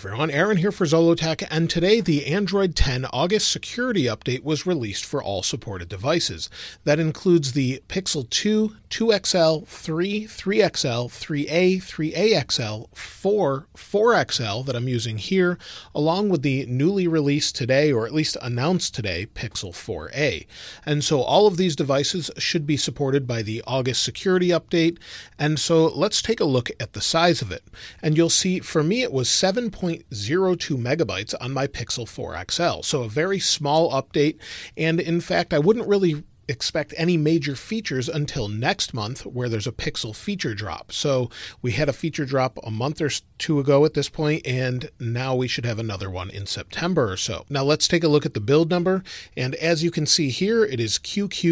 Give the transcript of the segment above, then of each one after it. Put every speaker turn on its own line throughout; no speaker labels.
everyone, Aaron here for Zollotech, and today the Android 10 August security update was released for all supported devices. That includes the Pixel 2, 2XL, 3, 3XL, 3A, 3AXL, 4, 4XL that I'm using here, along with the newly released today, or at least announced today, Pixel 4a. And so all of these devices should be supported by the August security update, and so let's take a look at the size of it. And you'll see, for me, it was 7.02 megabytes on my Pixel 4 XL. So a very small update. And in fact, I wouldn't really expect any major features until next month, where there's a Pixel feature drop. So we had a feature drop a month or two ago at this point, and now we should have another one in September or so. Now let's take a look at the build number. And as you can see here, it is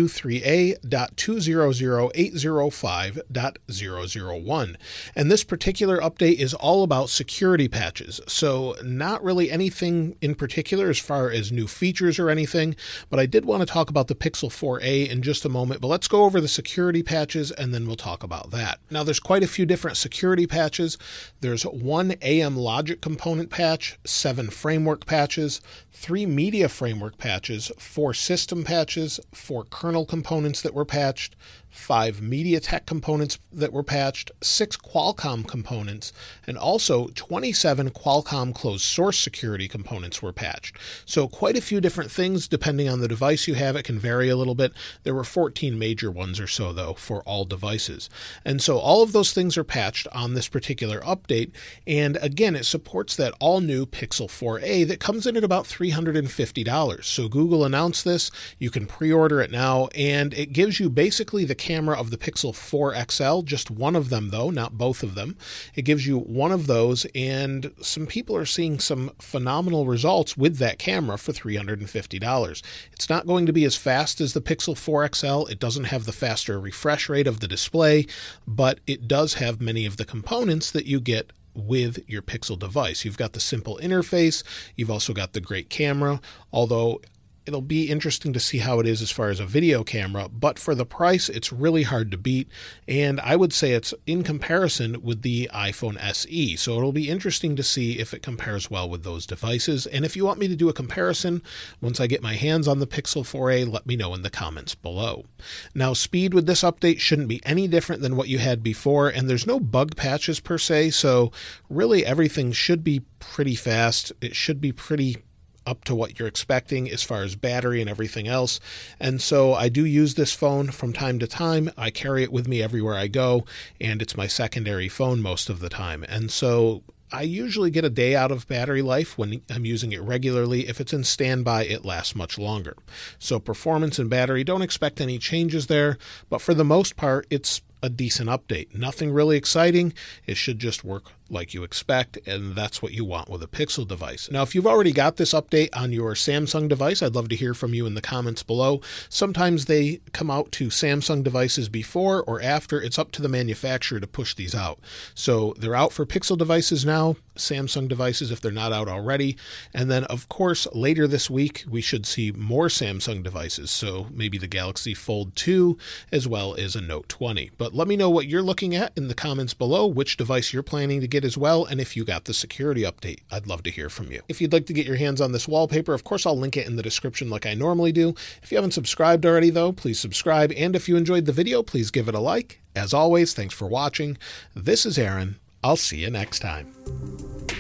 QQ3A.200805.001. And this particular update is all about security patches. So not really anything in particular as far as new features or anything, but I did want to talk about the Pixel 4a in just a moment, but let's go over the security patches and then we'll talk about that. Now there's quite a few different security patches. There's one AM logic component patch, 7 framework patches, 3 media framework patches, 4 system patches, 4 kernel components that were patched, 5 MediaTek components that were patched, 6 Qualcomm components, and also 27 Qualcomm closed source security components were patched. So quite a few different things depending on the device you have. It can vary a little bit. There were 14 major ones or so, though, for all devices. And so all of those things are patched on this particular update. And again, it supports that all-new Pixel 4a that comes in at about $350. So Google announced this. You can pre-order it now, and it gives you basically the camera of the Pixel 4 XL, just one of them though, not both of them. It gives you one of those, and some people are seeing some phenomenal results with that camera for $350. It's not going to be as fast as the Pixel 4 XL. It doesn't have the faster refresh rate of the display, but it does have many of the components that you get with your Pixel device. You've got the simple interface. You've also got the great camera, although it'll be interesting to see how it is as far as a video camera, but for the price, it's really hard to beat. And I would say it's in comparison with the iPhone SE. So it'll be interesting to see if it compares well with those devices. And if you want me to do a comparison, once I get my hands on the Pixel 4a, let me know in the comments below. Now, speed with this update shouldn't be any different than what you had before, and there's no bug patches per se. So really everything should be pretty fast. It should be pretty up to what you're expecting as far as battery and everything else. And so I do use this phone from time to time. I carry it with me everywhere I go, and it's my secondary phone most of the time. And so I usually get a day out of battery life when I'm using it regularly. If it's in standby, it lasts much longer. So performance and battery, don't expect any changes there, but for the most part, it's a decent update. Nothing really exciting. It should just work like you expect, and that's what you want with a Pixel device. Now, if you've already got this update on your Samsung device, I'd love to hear from you in the comments below. Sometimes they come out to Samsung devices before or after. It's up to the manufacturer to push these out. So they're out for Pixel devices now, Samsung devices if they're not out already. And then, of course, later this week, we should see more Samsung devices. So maybe the Galaxy Fold 2 as well as a Note 20. But let me know what you're looking at in the comments below, which device you're planning to get as well, and if you got the security update. I'd love to hear from you. If you'd like to get your hands on this wallpaper, of course, I'll link it in the description like I normally do. If you haven't subscribed already, though, please subscribe. And if you enjoyed the video, please give it a like. As always, thanks for watching. This is Aaron. I'll see you next time.